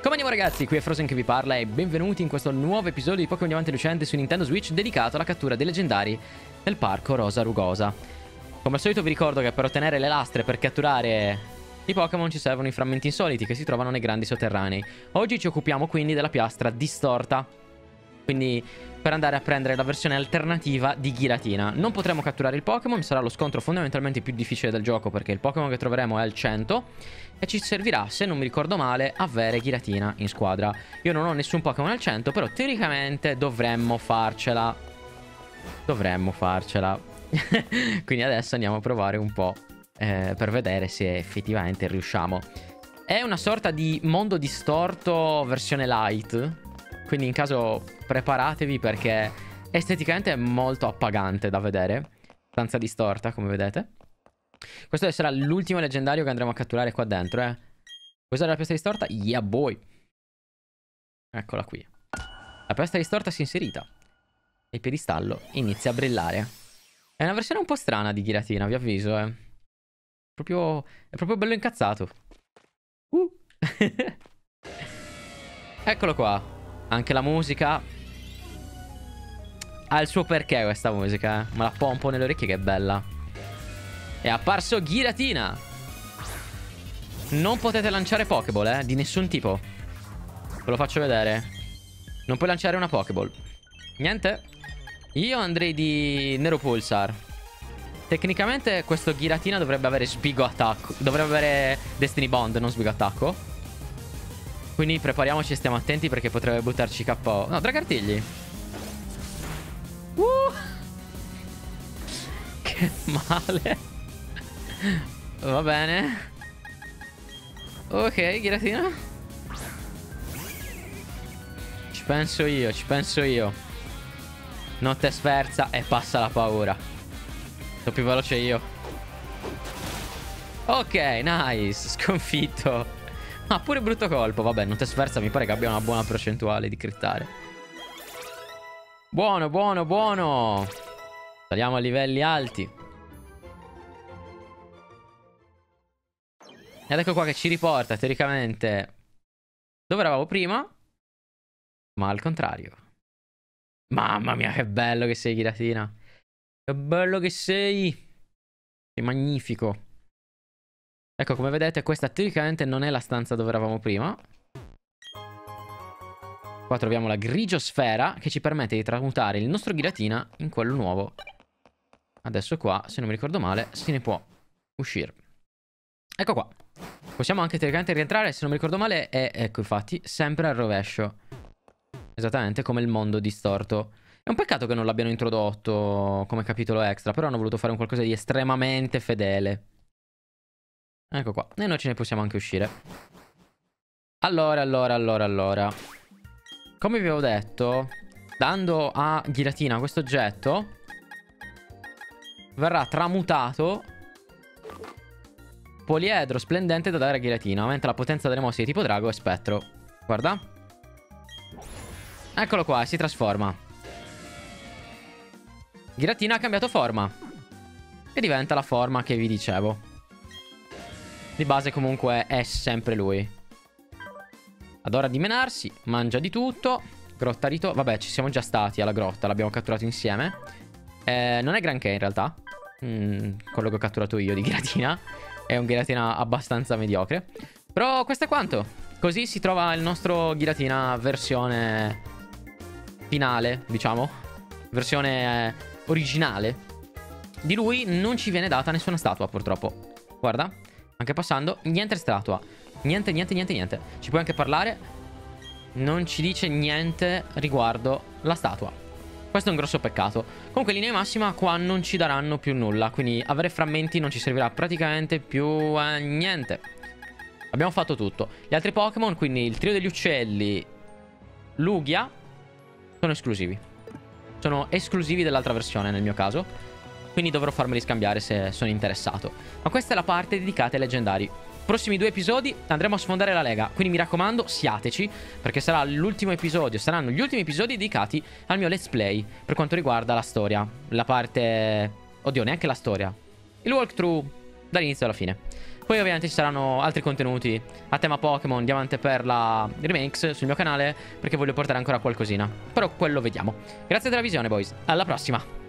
Come andiamo ragazzi, qui è Frozen che vi parla e benvenuti in questo nuovo episodio di Pokémon Diamante Lucente su Nintendo Switch dedicato alla cattura dei leggendari nel parco Rosa Rugosa. Come al solito vi ricordo che per ottenere le lastre per catturare i Pokémon ci servono i frammenti insoliti che si trovano nei grandi sotterranei. Oggi ci occupiamo quindi della piastra distorta, quindi per andare a prendere la versione alternativa di Giratina. Non potremo catturare il Pokémon, sarà lo scontro fondamentalmente più difficile del gioco perché il Pokémon che troveremo è al 100 e ci servirà, se non mi ricordo male, avere Giratina in squadra. Io non ho nessun Pokémon al 100, però teoricamente dovremmo farcela. Quindi adesso andiamo a provare un po' per vedere se effettivamente riusciamo. È una sorta di mondo distorto versione light, quindi in caso preparatevi perché esteticamente è molto appagante da vedere. Stanza distorta, come vedete. Questo sarà l'ultimo leggendario che andremo a catturare qua dentro, Questa è la piastra distorta? Yeah boy. Eccola qui. La piastra distorta si è inserita e il piedistallo inizia a brillare. È una versione un po' strana di Giratina, vi avviso, È proprio bello incazzato. Eccolo qua. Anche la musica ha il suo perché questa musica, Me la pompo nelle orecchie che è bella. È apparso Giratina. Non potete lanciare Pokéball, di nessun tipo. Ve lo faccio vedere. Non puoi lanciare una Pokéball. Niente. Io andrei di Nero Pulsar. Tecnicamente questo Giratina dovrebbe avere Sbigo attacco. Dovrebbe avere Destiny Bond, non Sbigo attacco. Quindi prepariamoci e stiamo attenti perché potrebbe buttarci KO. No, Dragartigli. Che male. Va bene. Ok, Giratina. Ci penso io. Notte sferza e passa la paura. Sono più veloce io. Ok, nice. Sconfitto. Ah, pure brutto colpo. Vabbè, notte sferza mi pare che abbia una buona percentuale di crittare. Buono, buono, buono. Saliamo a livelli alti. Ed ecco qua che ci riporta teoricamente dove eravamo prima, ma al contrario. Mamma mia, che bello che sei, Giratina. Che bello che sei. Sei magnifico. Ecco, come vedete, questa teoricamente non è la stanza dove eravamo prima. Qua troviamo la grigiosfera che ci permette di tramutare il nostro Giratina in quello nuovo. Adesso qua, se non mi ricordo male, se ne può uscire. Ecco qua. Possiamo anche teoricamente rientrare, se non mi ricordo male, è, ecco infatti, sempre al rovescio. Esattamente come il mondo distorto. È un peccato che non l'abbiano introdotto come capitolo extra, però hanno voluto fare un qualcosa di estremamente fedele. Ecco qua. E noi ce ne possiamo anche uscire. Allora. Come vi avevo detto, dando a Giratina questo oggetto, verrà tramutato poliedro splendente da dare a Giratina. Aumenta la potenza delle mosse di tipo drago e spettro. Guarda. Eccolo qua, si trasforma. Giratina ha cambiato forma e diventa la forma che vi dicevo. Di base comunque è sempre lui. Adora dimenarsi, mangia di tutto. Grotta vabbè, ci siamo già stati alla grotta, l'abbiamo catturato insieme. Non è granché in realtà quello che ho catturato io di Giratina. È un Giratina abbastanza mediocre. Però questo è quanto. Così si trova il nostro Giratina versione finale, diciamo. Versione originale. Di lui non ci viene data nessuna statua, purtroppo. Guarda, anche passando, niente statua. Niente. Ci puoi anche parlare. Non ci dice niente riguardo la statua. Questo è un grosso peccato. Comunque in linea di massima qua non ci daranno più nulla. Quindi avere frammenti non ci servirà praticamente più a niente. Abbiamo fatto tutto. Gli altri Pokémon, quindi il trio degli uccelli, Lugia, sono esclusivi. Sono esclusivi dell'altra versione nel mio caso. Quindi dovrò farmeli scambiare se sono interessato. Ma questa è la parte dedicata ai leggendari. Prossimi 2 episodi andremo a sfondare la lega. Quindi mi raccomando, siateci, perché sarà l'ultimo episodio. Saranno gli ultimi episodi dedicati al mio let's play per quanto riguarda la storia. La parte... Oddio, neanche la storia. Il walkthrough dall'inizio alla fine. Poi ovviamente ci saranno altri contenuti a tema Pokémon, Diamante e Perla Remakes sul mio canale, perché voglio portare ancora qualcosina. Però quello vediamo. Grazie della visione, boys. Alla prossima.